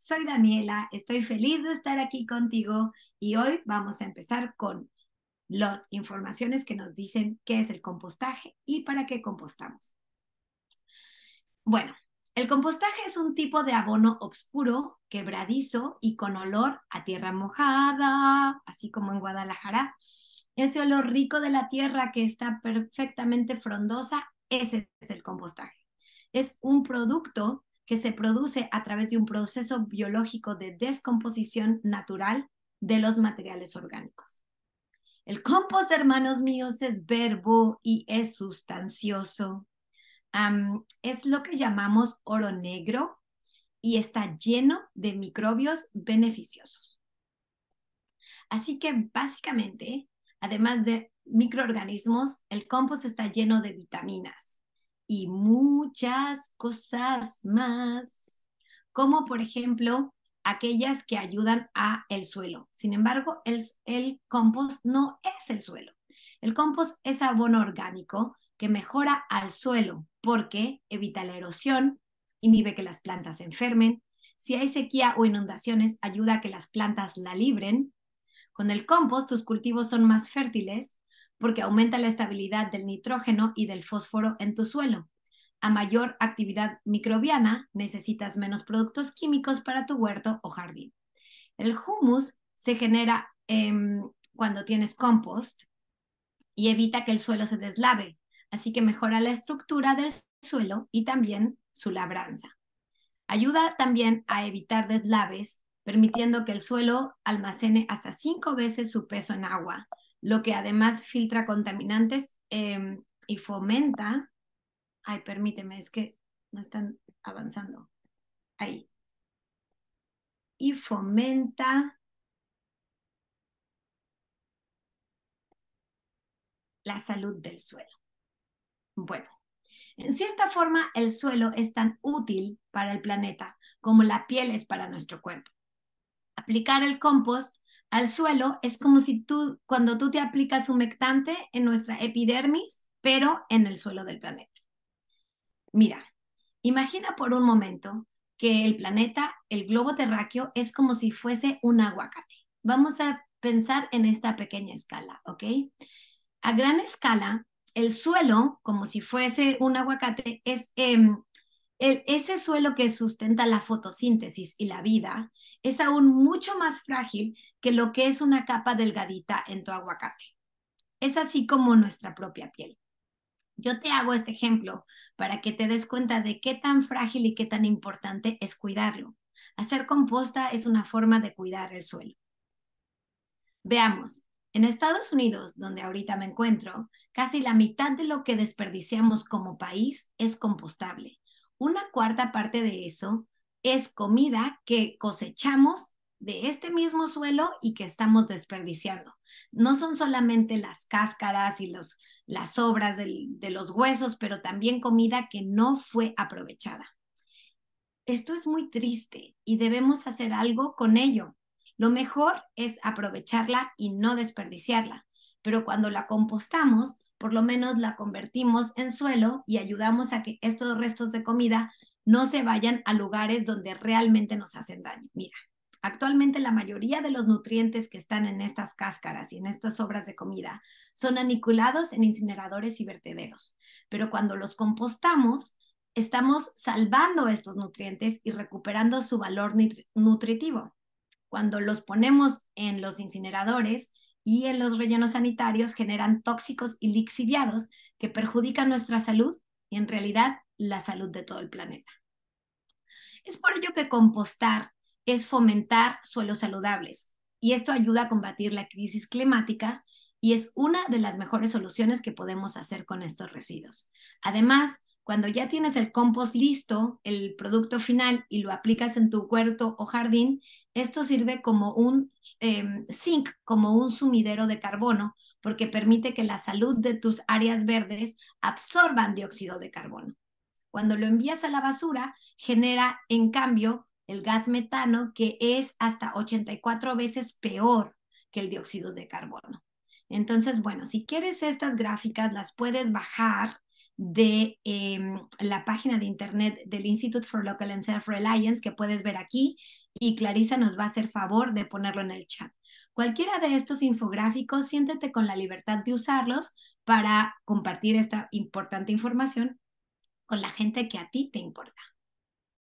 soy Daniela, estoy feliz de estar aquí contigo y hoy vamos a empezar con las informaciones que nos dicen qué es el compostaje y para qué compostamos. Bueno, el compostaje es un tipo de abono oscuro, quebradizo y con olor a tierra mojada, así como en Guadalajara. Ese olor rico de la tierra que está perfectamente frondosa, ese es el compostaje. Es un producto que se produce a través de un proceso biológico de descomposición natural de los materiales orgánicos. El compost, hermanos míos, es verbo y es sustancioso. Es lo que llamamos oro negro y está lleno de microbios beneficiosos. Así que básicamente, además de microorganismos, el compost está lleno de vitaminas y muchas cosas más, como por ejemplo aquellas que ayudan a el suelo. Sin embargo, el compost no es el suelo. El compost es abono orgánico que mejora al suelo porque evita la erosión, inhibe que las plantas se enfermen. Si hay sequía o inundaciones, ayuda a que las plantas la libren. Con el compost, tus cultivos son más fértiles porque aumenta la estabilidad del nitrógeno y del fósforo en tu suelo. A mayor actividad microbiana, necesitas menos productos químicos para tu huerto o jardín. El humus se genera cuando tienes compost y evita que el suelo se deslave, así que mejora la estructura del suelo y también su labranza. Ayuda también a evitar deslaves, permitiendo que el suelo almacene hasta 5 veces su peso en agua, lo que además filtra contaminantes y fomenta. Ay, permíteme, es que no están avanzando. Ahí. Y fomenta la salud del suelo. Bueno, en cierta forma, el suelo es tan útil para el planeta como la piel es para nuestro cuerpo. Aplicar el compost al suelo es como si cuando tú te aplicas humectante en nuestra epidermis, pero en el suelo del planeta. Mira, imagina por un momento que el planeta, el globo terráqueo, es como si fuese un aguacate. Vamos a pensar en esta pequeña escala, ¿ok? A gran escala, el suelo, como si fuese un aguacate, es ese suelo que sustenta la fotosíntesis y la vida es aún mucho más frágil que lo que es una capa delgadita en tu aguacate. Es así como nuestra propia piel. Yo te hago este ejemplo para que te des cuenta de qué tan frágil y qué tan importante es cuidarlo. Hacer composta es una forma de cuidar el suelo. Veamos, en Estados Unidos, donde ahorita me encuentro, casi la mitad de lo que desperdiciamos como país es compostable. Una cuarta parte de eso es comida que cosechamos de este mismo suelo y que estamos desperdiciando. No son solamente las cáscaras y las sobras de los huesos, pero también comida que no fue aprovechada. Esto es muy triste y debemos hacer algo con ello. Lo mejor es aprovecharla y no desperdiciarla, pero cuando la compostamos, por lo menos la convertimos en suelo y ayudamos a que estos restos de comida no se vayan a lugares donde realmente nos hacen daño. Mira, actualmente la mayoría de los nutrientes que están en estas cáscaras y en estas sobras de comida son aniculados en incineradores y vertederos, pero cuando los compostamos, estamos salvando estos nutrientes y recuperando su valor nutritivo. Cuando los ponemos en los incineradores y en los rellenos sanitarios, generan tóxicos y lixiviados que perjudican nuestra salud y en realidad la salud de todo el planeta. Es por ello que compostar es fomentar suelos saludables y esto ayuda a combatir la crisis climática y es una de las mejores soluciones que podemos hacer con estos residuos. Además, cuando ya tienes el compost listo, el producto final, y lo aplicas en tu huerto o jardín, esto sirve como un zinc, como un sumidero de carbono, porque permite que la salud de tus áreas verdes absorban dióxido de carbono. Cuando lo envías a la basura, genera en cambio el gas metano, que es hasta 84 veces peor que el dióxido de carbono. Entonces, bueno, si quieres estas gráficas, las puedes bajar de la página de internet del Institute for Local and Self-Reliance que puedes ver aquí, y Clarisa nos va a hacer favor de ponerlo en el chat. Cualquiera de estos infográficos, siéntete con la libertad de usarlos para compartir esta importante información con la gente que a ti te importa.